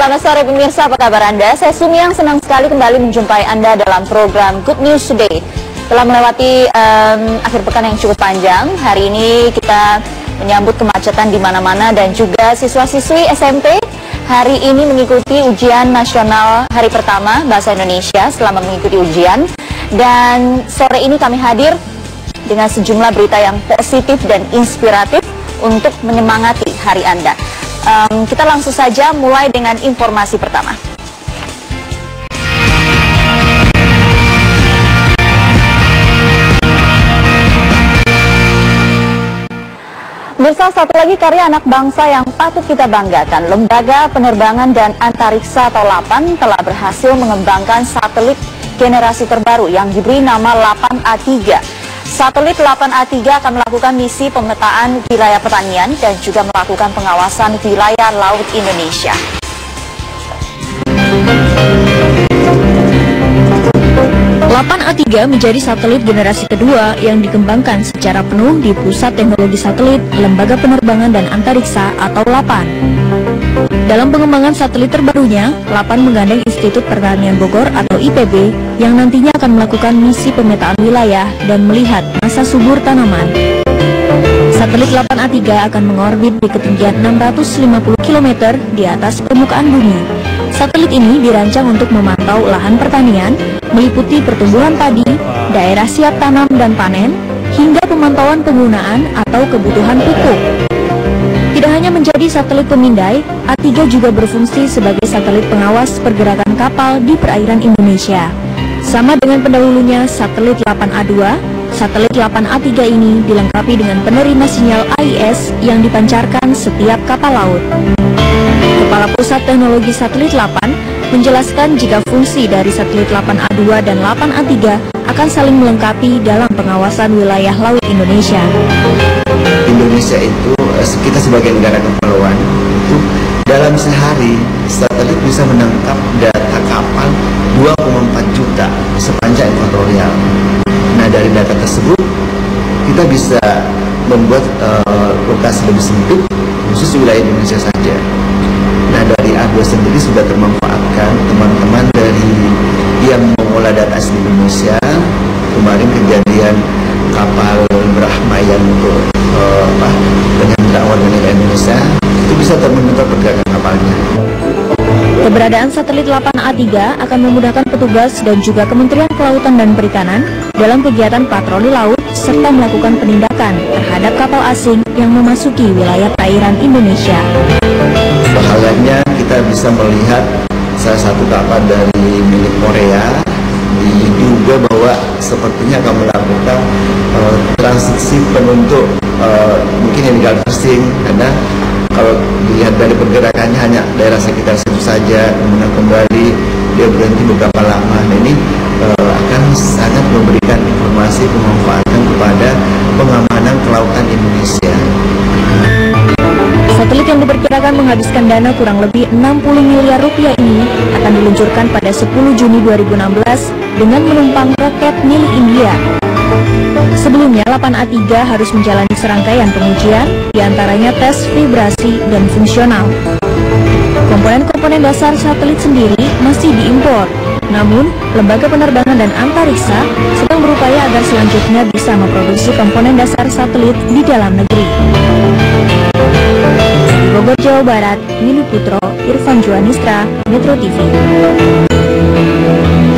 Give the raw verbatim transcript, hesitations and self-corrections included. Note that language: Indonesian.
Selamat sore pemirsa, apa kabar Anda? Saya Sumiang, senang sekali kembali menjumpai Anda dalam program Good News Today. Telah melewati um, akhir pekan yang cukup panjang, hari ini kita menyambut kemacetan di mana-mana dan juga siswa-siswi S M P hari ini mengikuti ujian nasional hari pertama Bahasa Indonesia selama mengikuti ujian. Dan sore ini kami hadir dengan sejumlah berita yang positif dan inspiratif untuk menyemangati hari Anda. Um, kita langsung saja mulai dengan informasi pertama. Pemirsa, satu lagi karya anak bangsa yang patut kita banggakan. Lembaga Penerbangan dan Antariksa atau LAPAN telah berhasil mengembangkan satelit generasi terbaru yang diberi nama LAPAN A tiga. Satelit LAPAN A tiga akan melakukan misi pemetaan wilayah pertanian dan juga melakukan pengawasan wilayah laut Indonesia. LAPAN A tiga menjadi satelit generasi kedua yang dikembangkan secara penuh di Pusat Teknologi Satelit Lembaga Penerbangan dan Antariksa atau LAPAN. Dalam pengembangan satelit terbarunya, LAPAN menggandeng Institut Pertanian Bogor atau I P B yang nantinya akan melakukan misi pemetaan wilayah dan melihat masa subur tanaman. Satelit LAPAN A tiga akan mengorbit di ketinggian enam ratus lima puluh kilometer di atas permukaan bumi. Satelit ini dirancang untuk memantau lahan pertanian, meliputi pertumbuhan padi, daerah siap tanam dan panen, hingga pemantauan penggunaan atau kebutuhan pupuk. Tidak hanya menjadi satelit pemindai, A tiga juga berfungsi sebagai satelit pengawas pergerakan kapal di perairan Indonesia. Sama dengan pendahulunya satelit LAPAN A dua, satelit LAPAN A tiga ini dilengkapi dengan penerima sinyal A I S yang dipancarkan setiap kapal laut. Kepala Pusat Teknologi Satelit LAPAN menjelaskan jika fungsi dari satelit LAPAN A dua dan LAPAN A tiga akan saling melengkapi dalam pengawasan wilayah laut Indonesia. Indonesia itu, kita sebagai negara kepulauan itu dalam sehari satelit bisa menangkap data kapal dua koma empat juta sepanjang ekuatorial. Nah, dari data tersebut kita bisa membuat uh, lokasi lebih sempit khusus wilayah Indonesia saja. Nah, dari A dua sendiri sudah termanfaatkan teman-teman dari yang mengolah data asli Indonesia. Kemarin kejadian kapal Brahma yang untuk uh, apa, penyandra warga negara Indonesia itu bisa termonitor pergerakan kapalnya. Keberadaan satelit LAPAN A tiga akan memudahkan petugas dan juga Kementerian Kelautan dan Perikanan dalam kegiatan patroli laut serta melakukan penindakan terhadap kapal asing yang memasuki wilayah perairan Indonesia. Bahagiannya kita bisa melihat salah satu kapal dari milik Korea diduga bahwa sepertinya akan melakukan uh, transisi penuntut uh, mungkin illegal fishing, karena kalau dilihat dari pergerakannya hanya daerah sekitar situ saja, kemudian kembali dia berhenti beberapa lama. Nah, ini uh, akan sangat memberikan informasi pemanfaatan kepada pengamanan kelautan Indonesia. Satelit yang diperkirakan menghabiskan dana kurang lebih enam puluh miliar rupiah ini akan diluncurkan pada sepuluh Juni dua ribu enam belas dengan menumpang roket milik India. Sebelumnya, LAPAN A tiga harus menjalani serangkaian pengujian, diantaranya tes vibrasi dan fungsional. Komponen-komponen dasar satelit sendiri masih diimpor. Namun, Lembaga Penerbangan dan Antariksa sedang berupaya agar selanjutnya bisa memproduksi komponen dasar satelit di dalam negeri. Di Bogor, Jawa Barat, Willy Putro, Irfan Juanistra, Metro T V.